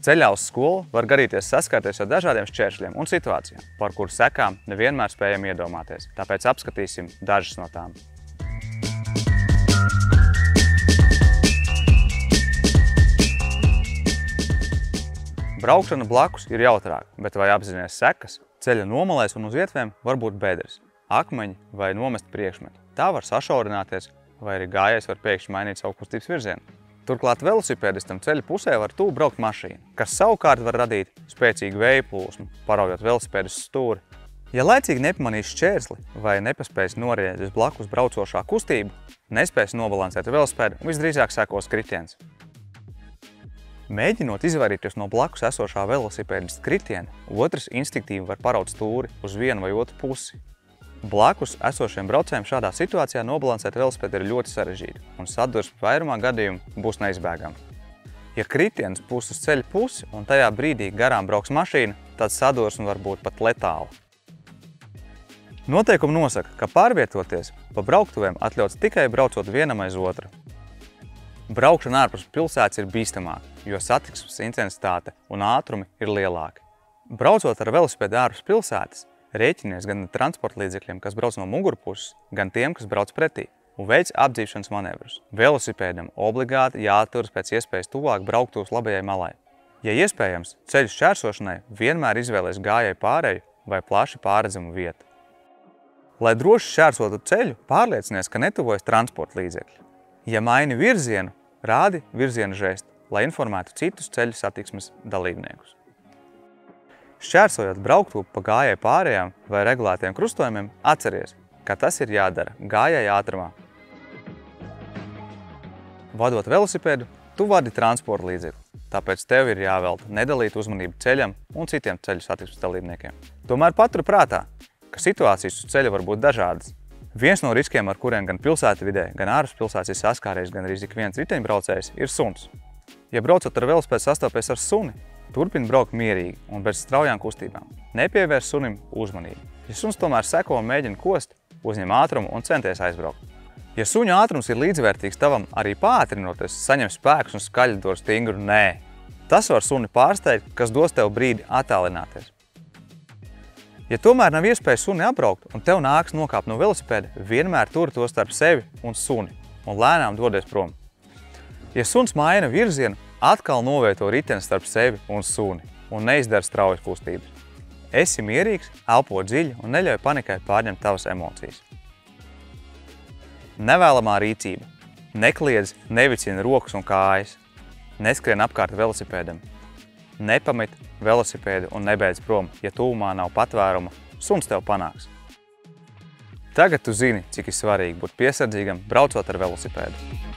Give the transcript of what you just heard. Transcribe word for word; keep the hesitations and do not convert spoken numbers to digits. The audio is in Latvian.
Ceļā uz skolu var gadīties saskarties ar dažādiem šķēršļiem un situācijām, par kuru sekām nevienmēr spējam iedomāties, tāpēc apskatīsim dažas no tām. Braukšana blakus ir jautrāka, bet vai apzinies sekas? Ceļa nomalēs un uz ietvēm var būt bedres, akmeņi vai nomest priekšmeti. Tā var sašaurināties, vai arī gājējs var pēkšņi mainīt savu kustības virzienu. Turklāt velosipēdistam ceļa pusē var tuvu braukt mašīna, kas savukārt var radīt spēcīgu vēja plūsmu, paraujot velosipēdis stūri. Ja laicīgi nepamanīs šķērsli vai nepaspēs norieģēt uz blakus braucošā kustību, nespēs nobalansēt velosipēdu un visdrīzāk sekos kritiens. Mēģinot izvairīties no blakus esošā velosipēdista kritiena, otrs instinktīvi var paraut stūri uz vienu vai otru pusi. Blakus esošiem braucējiem šādā situācijā nobalansēt velosipēdu ir ļoti sarežģīti, un sadursme vairumā gadījumu būs neizbēgama. Ja kritiens pūs uz ceļa pusi un tajā brīdī garām brauks mašīna, tad sadursme var būt pat letāla. Noteikumi nosaka, ka pārvietoties pa brauktuvēm atļauts tikai braucot vienam aiz otra. Braukšana ārpus pilsētas ir bīstamāka, jo satiksmes intensitāte un ātrumi ir lielāki. Braucot ar velosipēdu ārpus pilsētas, rēķinies gan transporta līdzekļiem, kas brauc no mugurpuses, gan tiem, kas brauc pretī, un veic apdzīšanas manevrus. Velosipēdam obligāti jāatturas pēc iespējas tuvāk brauktuves labajai malai. Ja iespējams, ceļu šķērsošanai vienmēr izvēlies gājēju pāreju vai plaši pārredzamu vietu. Lai droši šķērsotu ceļu, pārliecinies, ka netuvojas transporta līdzekļi. Ja maini virzienu, rādi virziena žestu, lai informētu citus ceļu satiksmes dalībniekus. Šķērsojot brauktuvi pa gājēju pārējām vai regulētiem krustojumiem, atceries, ka tas ir jādara gājēja ātrumā. Vadot velosipēdu, tu vadi transporta līdzekli, tāpēc tev ir jāvelta nedalīt uzmanību ceļam un citiem ceļu satiksmes dalībniekiem. Tomēr paturi prātā, ka situācijas uz ceļa var būt dažādas. Viens no riskiem, ar kuriem gan pilsētu vidē, gan ārpus pilsētas ir saskāries gan arī ik viens riteņbraucējs, ir suns. Ja braucot ar velosipēdu sastopies ar suni, turpini braukt mierīgi un bez straujām kustībām. Nepievērs sunim uzmanību. Ja suns tomēr seko un mēģina kost, uzņem ātrumu un centies aizbraukt. Ja suņa ātrums ir līdzvērtīgs tavam arī pātrinoties, saņem spēkus un skaļi dod stingru nē. Tas var suni pārsteigt, kas dos tev brīdi attālināties. Ja tomēr nav iespēja suni apbraukt un tev nāks nokāpt no velosipēda, vienmēr turi to starp sevi un suni un lēnām dodies prom. Ja suns maina virzienu, atkal novieto riteni starp sevi un suni un neizdara straujas kustības. Esi mierīgs, elpo dziļi un neļauj panikai pārņemt tavas emocijas. Nevēlamā rīcība. Nekliedz, nevicina rokas un kājas. Neskrien apkārt velosipēdam. Nepamet velosipēdu un nebeidz prom, ja tuvumā nav patvēruma, suns tev panāks. Tagad tu zini, cik ir svarīgi būt piesardzīgam braucot ar velosipēdu.